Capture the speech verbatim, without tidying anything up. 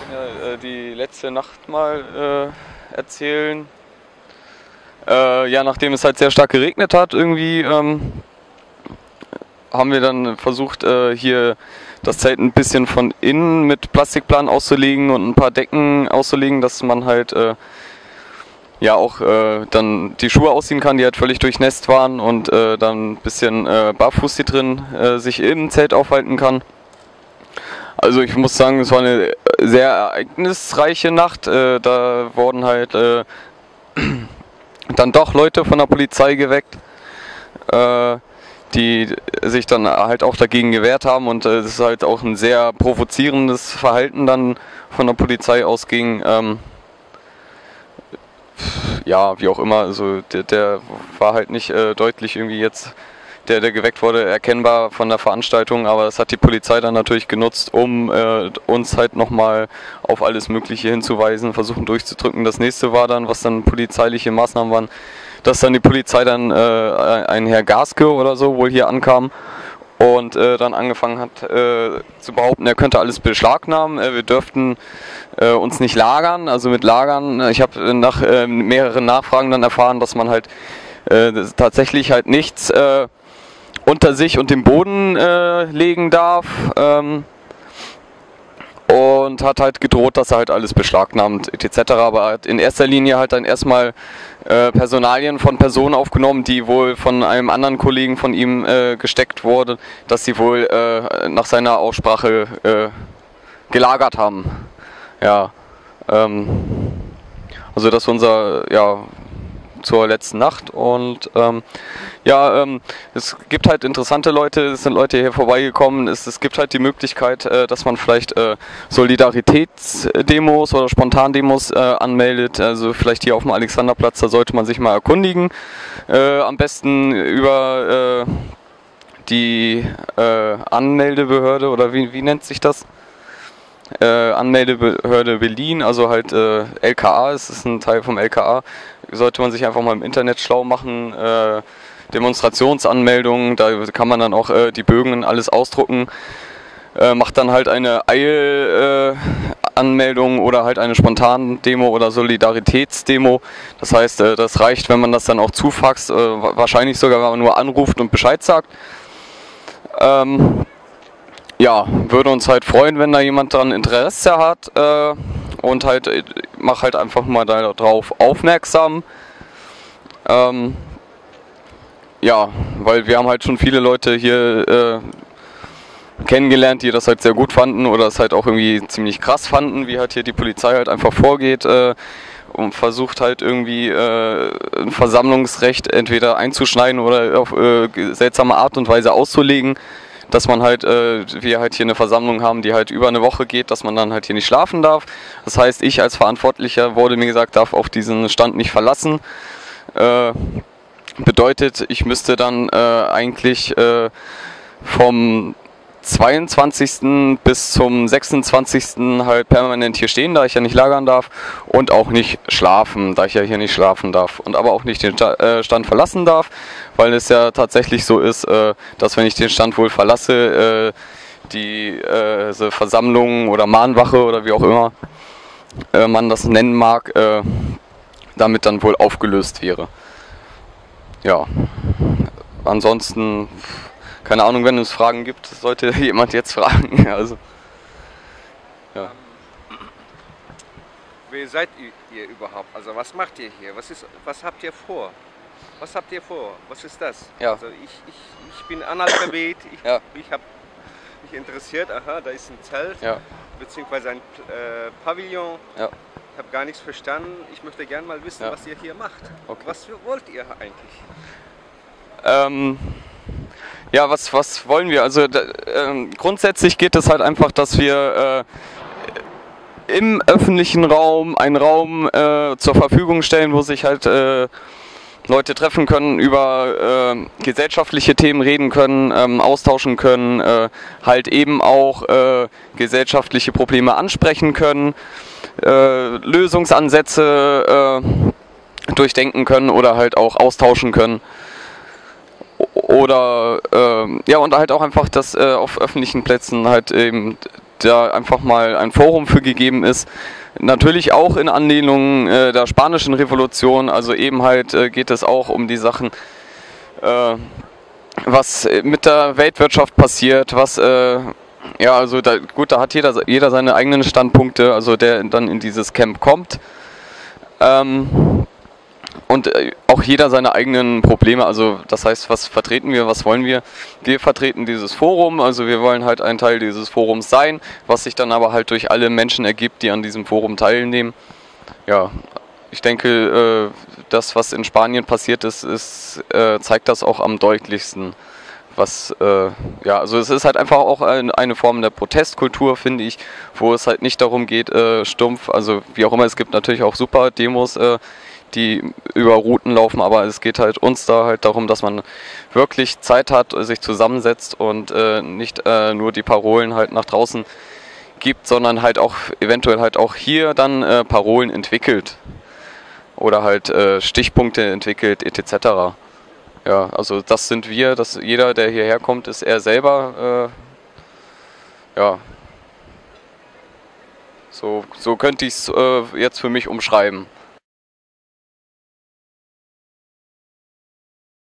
Ja, äh, die letzte Nacht mal äh, erzählen. Äh, ja, nachdem es halt sehr stark geregnet hat, irgendwie ähm, haben wir dann versucht, äh, hier das Zelt ein bisschen von innen mit Plastikplan auszulegen und ein paar Decken auszulegen, dass man halt äh, ja auch äh, dann die Schuhe ausziehen kann, die halt völlig durchnässt waren, und äh, dann ein bisschen äh, barfuß hier drin äh, sich im Zelt aufhalten kann. Also ich muss sagen, es war eine sehr ereignisreiche Nacht. Äh, da wurden halt äh, dann doch Leute von der Polizei geweckt, äh, die sich dann halt auch dagegen gewehrt haben, und es äh, ist halt auch ein sehr provozierendes Verhalten dann von der Polizei ausging. Ähm, ja, wie auch immer, also der, der war halt nicht äh, deutlich irgendwie jetzt, der, der geweckt wurde, erkennbar von der Veranstaltung, aber das hat die Polizei dann natürlich genutzt, um äh, uns halt nochmal auf alles Mögliche hinzuweisen, versuchen durchzudrücken. Das nächste war dann, was dann polizeiliche Maßnahmen waren, dass dann die Polizei dann, äh, ein Herr Gaske oder so wohl hier ankam und äh, dann angefangen hat äh, zu behaupten, er könnte alles beschlagnahmen, äh, wir dürften äh, uns nicht lagern, also mit Lagern. Ich habe nach äh, mehreren Nachfragen dann erfahren, dass man halt äh, tatsächlich halt nichts äh, unter sich und dem Boden äh, legen darf, ähm, und hat halt gedroht, dass er halt alles beschlagnahmt et cetera. Aber er hat in erster Linie halt dann erstmal äh, Personalien von Personen aufgenommen, die wohl von einem anderen Kollegen von ihm äh, gesteckt wurde, dass sie wohl äh, nach seiner Aussprache äh, gelagert haben. Ja, ähm, also das war unser, ja, zur letzten Nacht, und ähm, ja, ähm, es gibt halt interessante Leute, es sind Leute hier vorbeigekommen, es, es gibt halt die Möglichkeit, äh, dass man vielleicht äh, Solidaritätsdemos oder Spontandemos äh, anmeldet, also vielleicht hier auf dem Alexanderplatz, da sollte man sich mal erkundigen, äh, am besten über äh, die äh, Anmeldebehörde, oder wie, wie nennt sich das? Äh, Anmeldebehörde Berlin, also halt äh, L K A, es ist ein Teil vom L K A, sollte man sich einfach mal im Internet schlau machen, äh, Demonstrationsanmeldungen, da kann man dann auch äh, die Bögen und alles ausdrucken, äh, macht dann halt eine Eilanmeldung äh, oder halt eine Spontandemo oder Solidaritätsdemo, das heißt, äh, das reicht, wenn man das dann auch zufaxt, äh, wahrscheinlich sogar, wenn man nur anruft und Bescheid sagt. Ähm, Ja, würde uns halt freuen, wenn da jemand dran Interesse hat, äh, und halt, äh, mach halt einfach mal darauf aufmerksam. Ähm, ja, weil wir haben halt schon viele Leute hier äh, kennengelernt, die das halt sehr gut fanden oder es halt auch irgendwie ziemlich krass fanden, wie halt hier die Polizei halt einfach vorgeht äh, und versucht halt irgendwie äh, ein Versammlungsrecht entweder einzuschneiden oder auf äh, seltsame Art und Weise auszulegen. Dass man halt, äh, wir halt hier eine Versammlung haben, die halt über eine Woche geht, dass man dann halt hier nicht schlafen darf. Das heißt, ich als Verantwortlicher, wurde mir gesagt, darf auf diesen Stand nicht verlassen. Äh, bedeutet, ich müsste dann äh, eigentlich äh, vom zweiundzwanzigsten bis zum sechsundzwanzigsten halt permanent hier stehen, da ich ja nicht lagern darf, und auch nicht schlafen, da ich ja hier nicht schlafen darf, und aber auch nicht den Stand verlassen darf, weil es ja tatsächlich so ist, dass wenn ich den Stand wohl verlasse, die Versammlung oder Mahnwache oder wie auch immer man das nennen mag, damit dann wohl aufgelöst wäre. Ja, ansonsten keine Ahnung, wenn es Fragen gibt, sollte jemand jetzt fragen. Also, ja. Wer seid ihr überhaupt? Also was macht ihr hier? Was, ist, was habt ihr vor? Was habt ihr vor? Was ist das? Ja. Also ich, ich, ich bin Analphabet, ich, ja. ich habe mich interessiert, aha, da ist ein Zelt, ja. beziehungsweise ein äh, Pavillon. Ja. Ich habe gar nichts verstanden. Ich möchte gerne mal wissen, ja. was ihr hier macht. Okay. Was wollt ihr eigentlich? Ähm... Ja, was, was wollen wir? Also äh, grundsätzlich geht es halt einfach, dass wir äh, im öffentlichen Raum einen Raum äh, zur Verfügung stellen, wo sich halt äh, Leute treffen können, über äh, gesellschaftliche Themen reden können, ähm, austauschen können, äh, halt eben auch äh, gesellschaftliche Probleme ansprechen können, äh, Lösungsansätze äh, durchdenken können oder halt auch austauschen können. Oder, äh, ja, und halt auch einfach, dass äh, auf öffentlichen Plätzen halt eben da einfach mal ein Forum für gegeben ist. Natürlich auch in Anlehnung äh, der Spanischen Revolution, also eben halt äh, geht es auch um die Sachen, äh, was mit der Weltwirtschaft passiert, was, äh, ja, also da, gut, da hat jeder, jeder seine eigenen Standpunkte, also der dann in dieses Camp kommt. Ähm, Und auch jeder seine eigenen Probleme, also das heißt, was vertreten wir, was wollen wir? Wir vertreten dieses Forum, also wir wollen halt ein Teil dieses Forums sein, was sich dann aber halt durch alle Menschen ergibt, die an diesem Forum teilnehmen. Ja, ich denke, das, was in Spanien passiert ist, ist zeigt das auch am deutlichsten. Was, äh, ja, also es ist halt einfach auch eine Form der Protestkultur, finde ich, wo es halt nicht darum geht, äh, stumpf, also wie auch immer, es gibt natürlich auch super Demos, äh, die über Routen laufen, aber es geht halt uns da halt darum, dass man wirklich Zeit hat, sich zusammensetzt und äh, nicht äh, nur die Parolen halt nach draußen gibt, sondern halt auch eventuell halt auch hier dann äh, Parolen entwickelt oder halt äh, Stichpunkte entwickelt et cetera. Ja, also das sind wir, dass jeder, der hierher kommt, ist er selber. Äh, ja, so, so könnte ich es äh, jetzt für mich umschreiben.